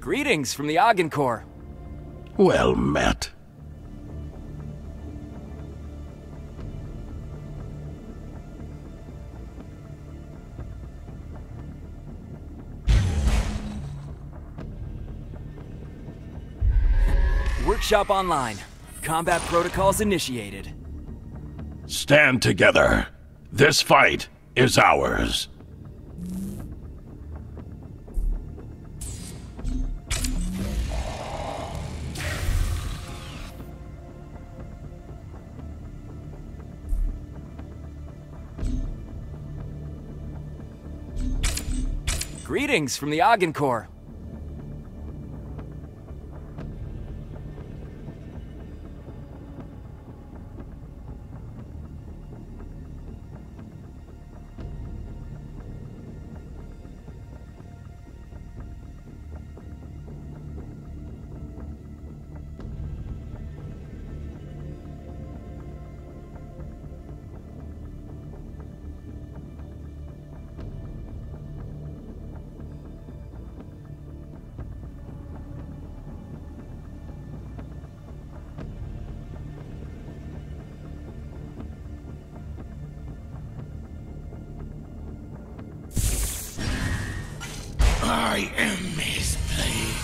Greetings from the Core. Well met. Workshop online. Combat protocols initiated. Stand together. This fight is ours. Greetings from the Core. I am his blade.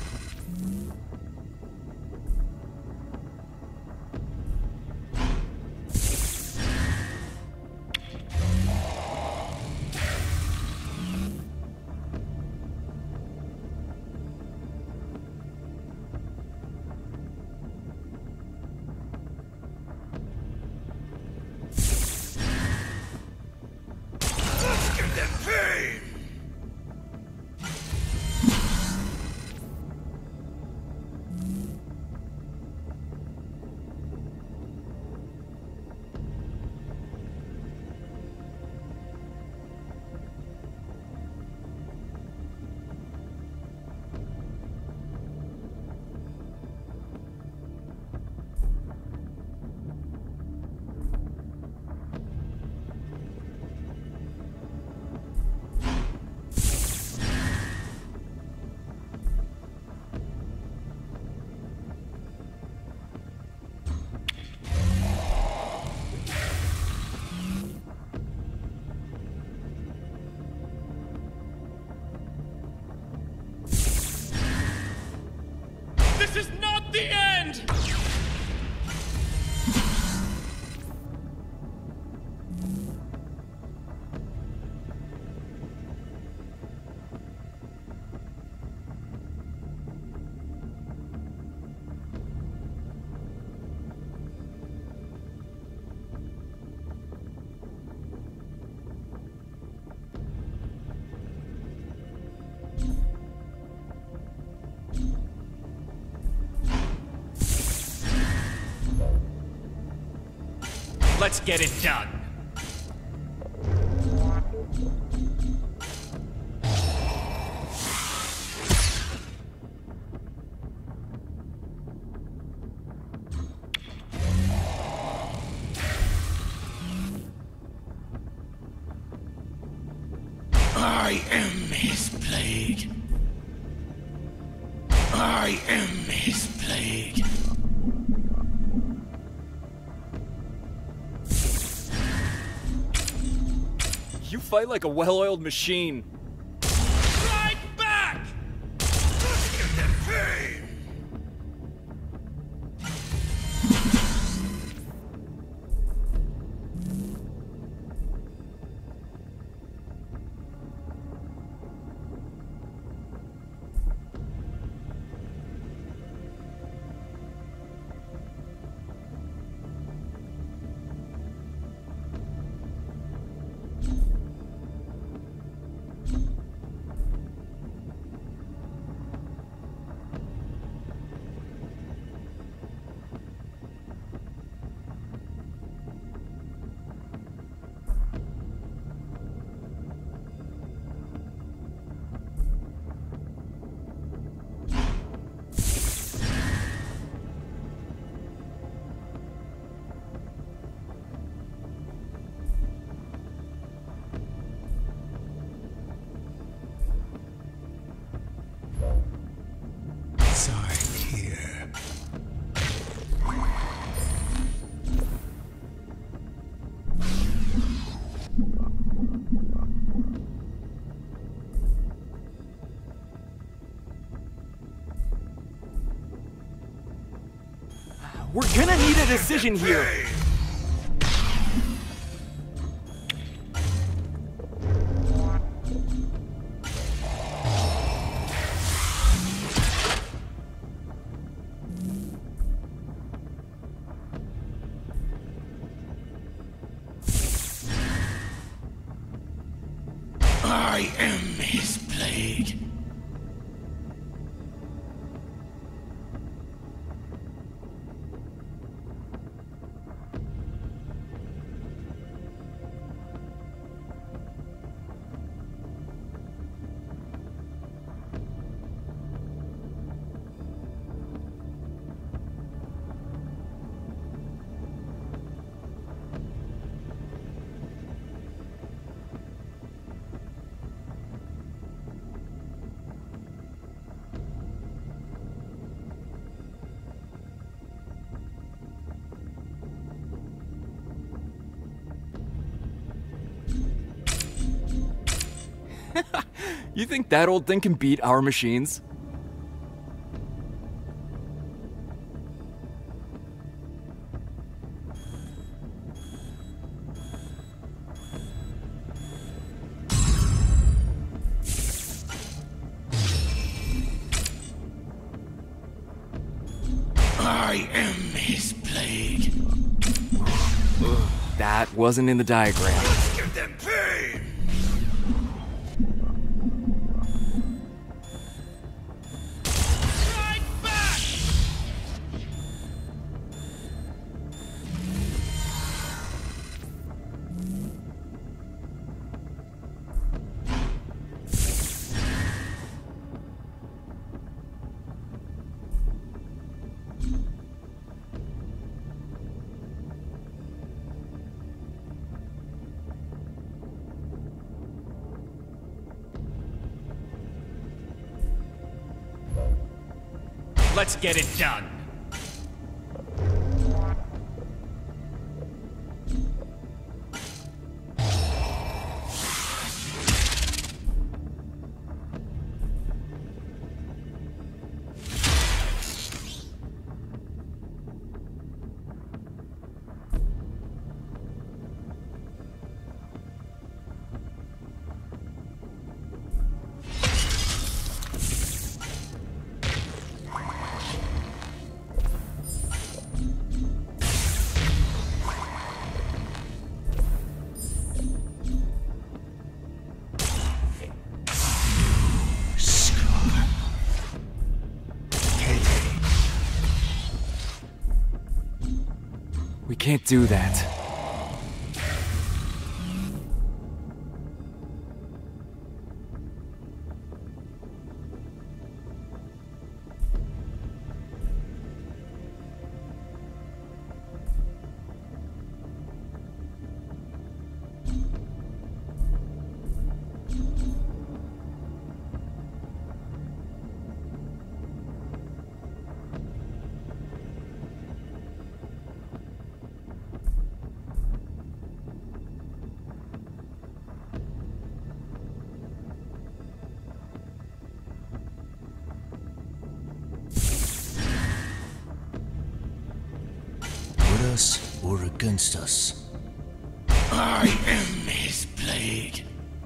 Let's get them pain! This is not the end! Let's get it done. I am his blade. I am his blade. You fight like a well-oiled machine. Strike back! Let's get them pain! We're gonna need a decision here. I am his blade. You think that old thing can beat our machines? I am his blade. That wasn't in the diagram. Give them pain! Strike back! Let's get it done. We can't do that. With us or against us? I am his blade.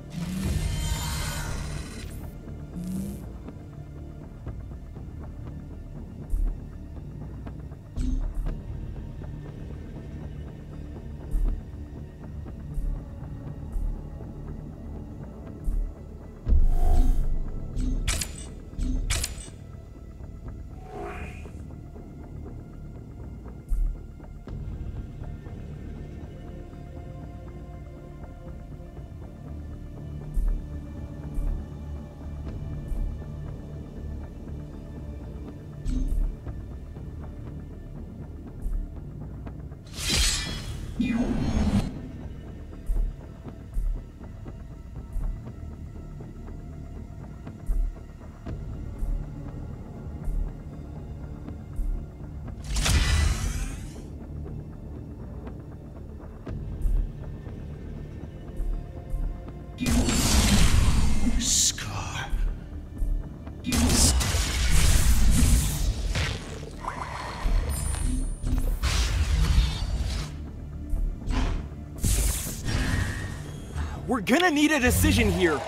Scar. We're gonna need a decision here.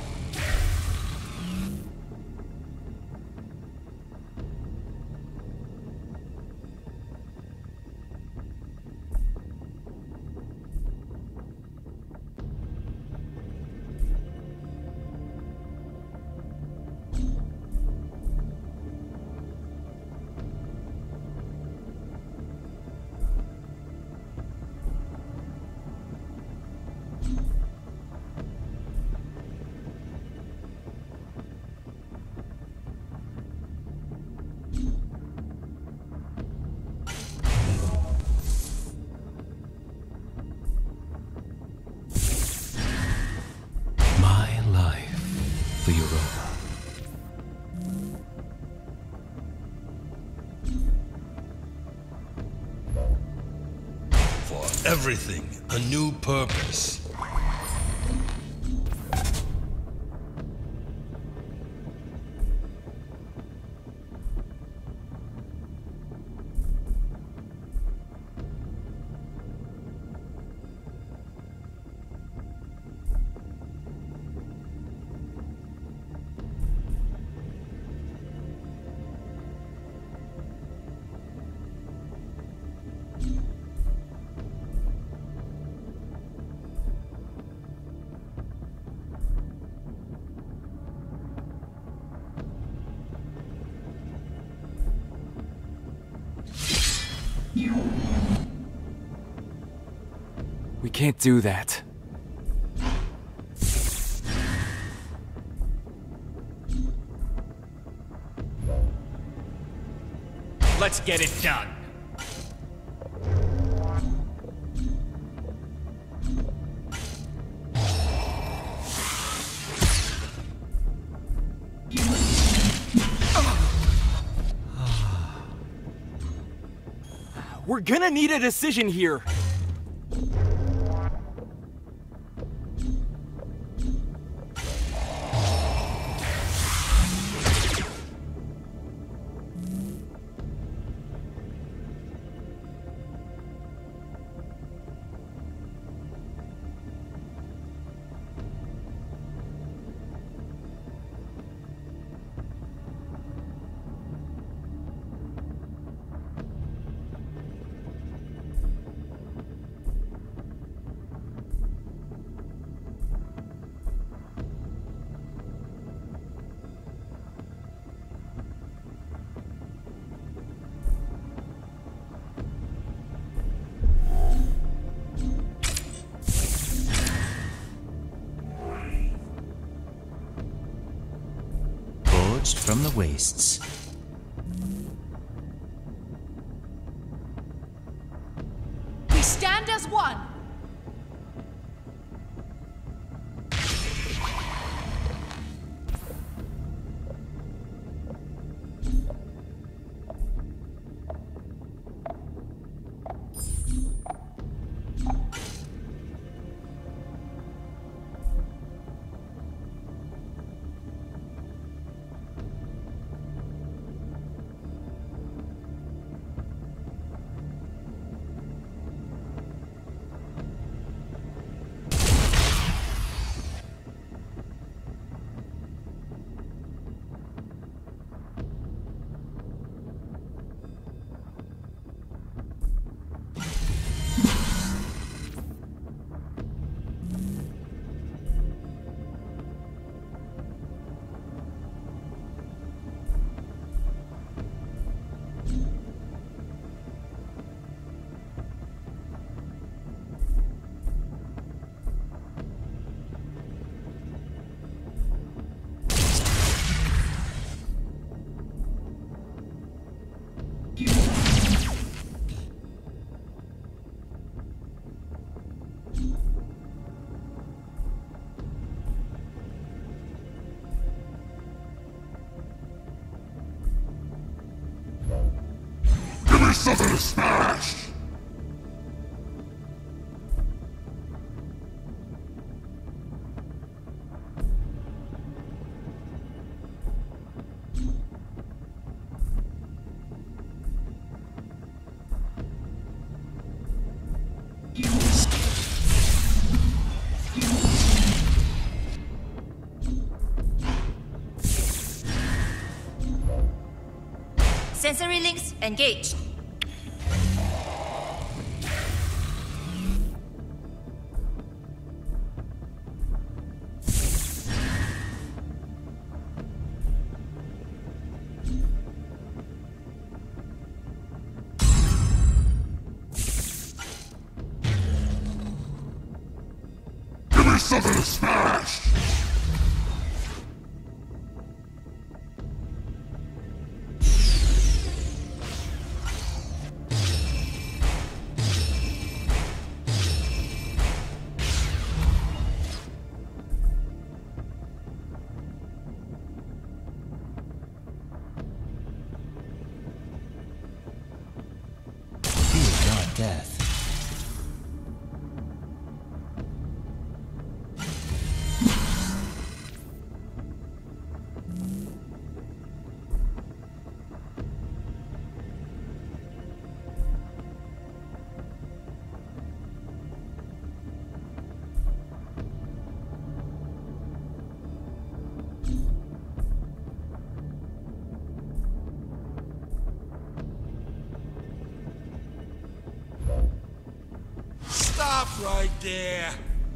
My life for Europa. For everything, a new purpose. We can't do that. Let's get it done. We're gonna need a decision here. Forged from the wastes. We stand as one. Give me something to smash! Sensory links engaged. Give me something to smash! Fear not death. Stop right there!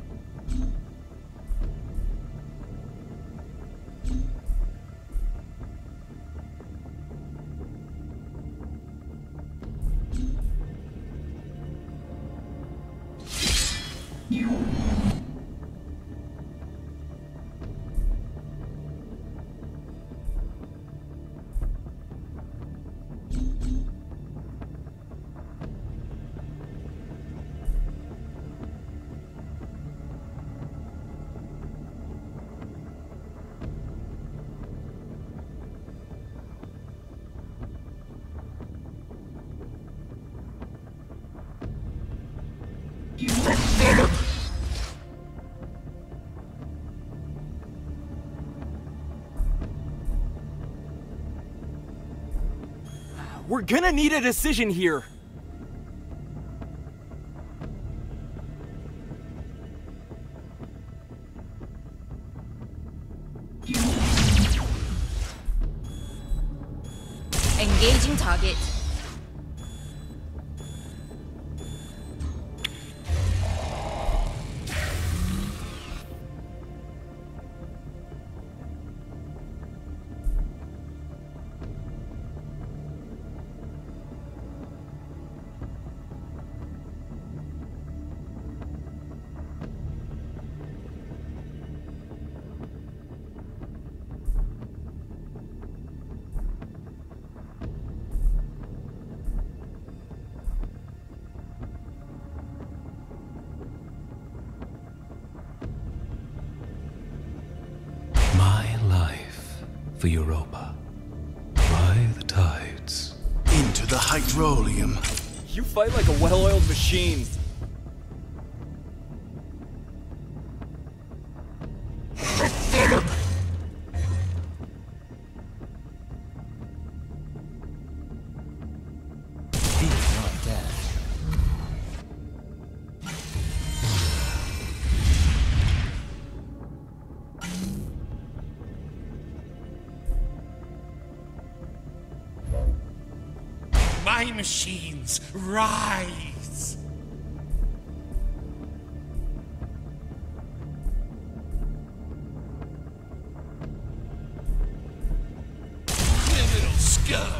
We're gonna need a decision here. Engaging target. My life for Europa. By the tides. Into the hydrolium. You fight like a well-oiled machine. Fear not death. My machines, rise! Criminal scum!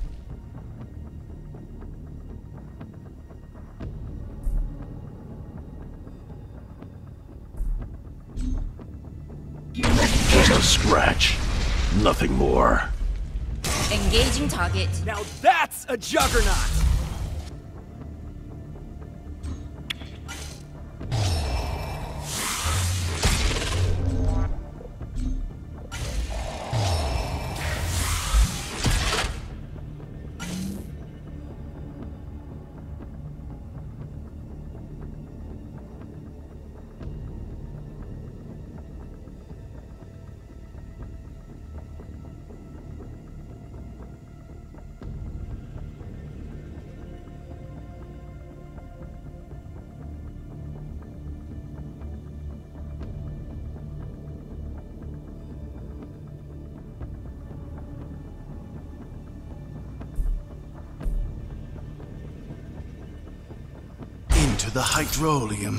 Just a scratch. Nothing more. Engaging target. Now that's a juggernaut! the hydrolium.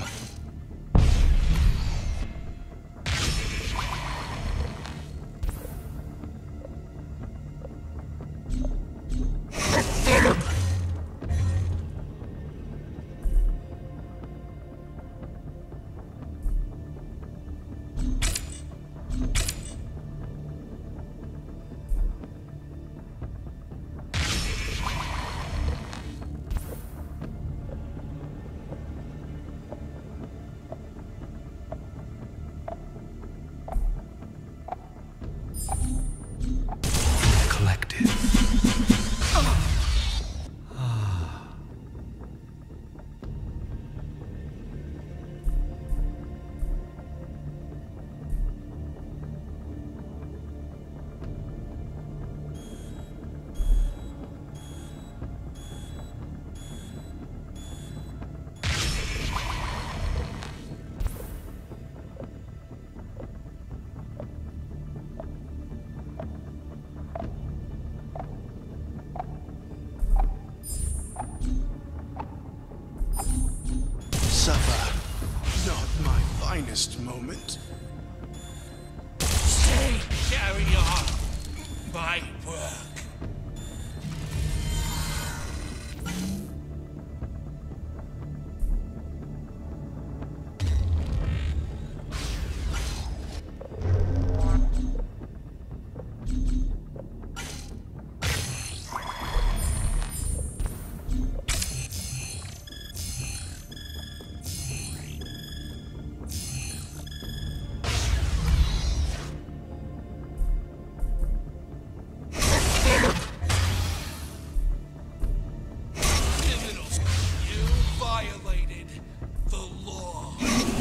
Collective. Suffer. Not my finest moment. Stay, carry on. My work. Criminals, you violated the law.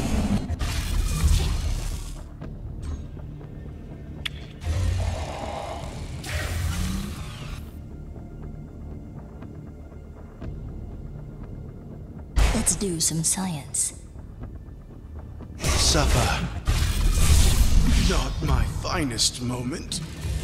Let's do some science. Suffer. Not my finest moment.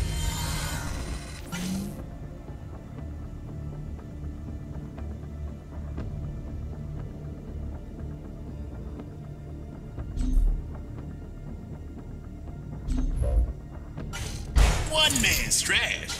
One man's trash.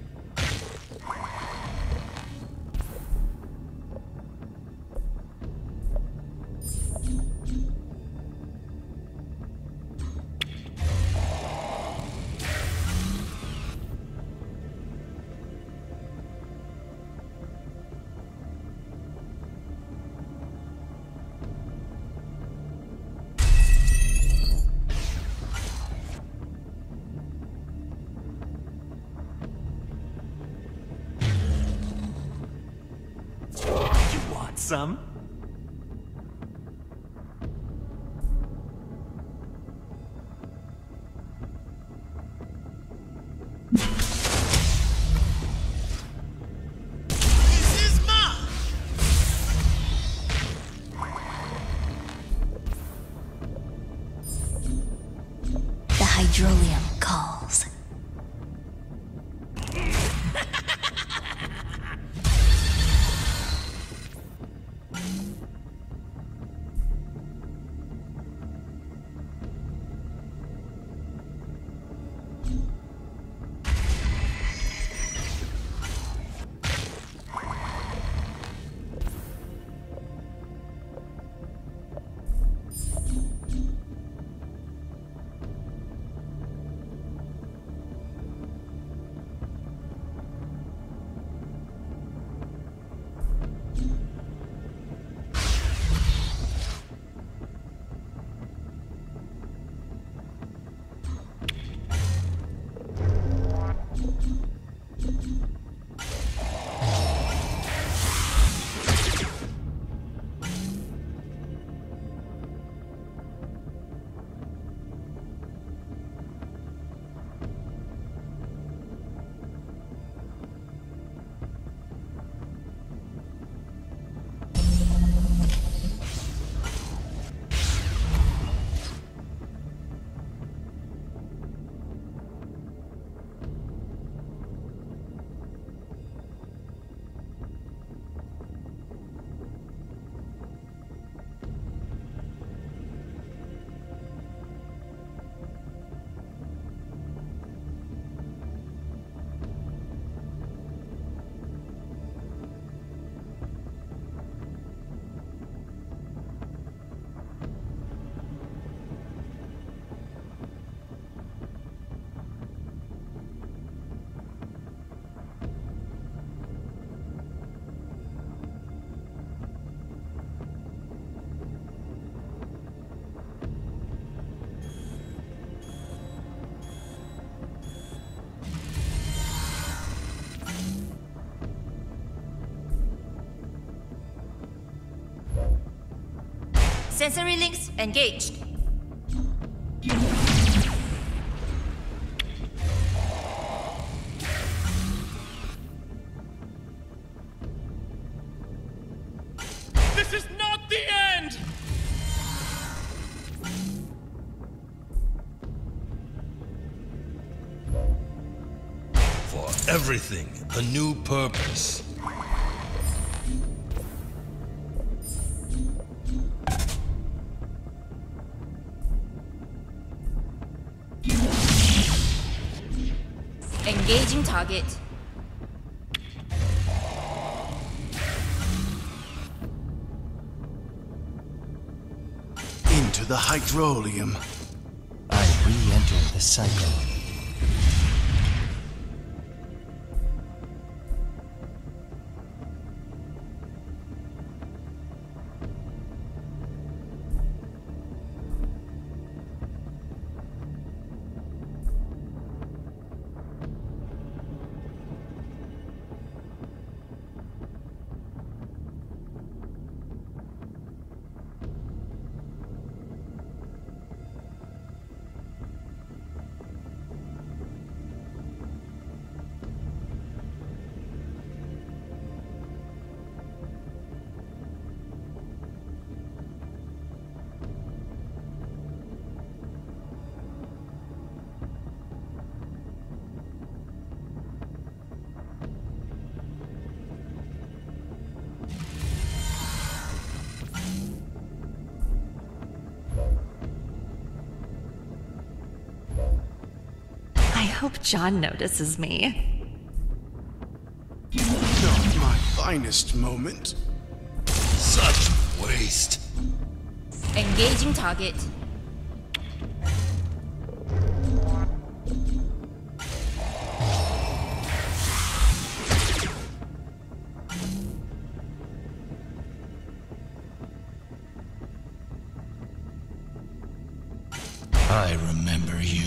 Some? This is mine. The hydrolium calls. Sensory links engaged. This is not the end! For everything, a new purpose. Engaging target. Into the hydrolium. I re-enter the cycle. I hope John notices me. Not my finest moment. Such waste. Engaging target. I remember you.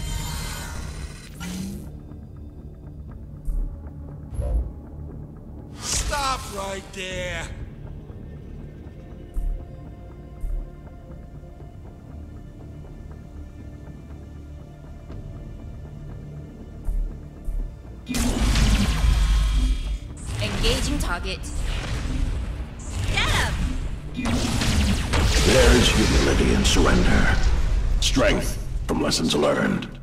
Stop right there! Engaging target. Get him! There's humility and surrender. Strength from lessons learned.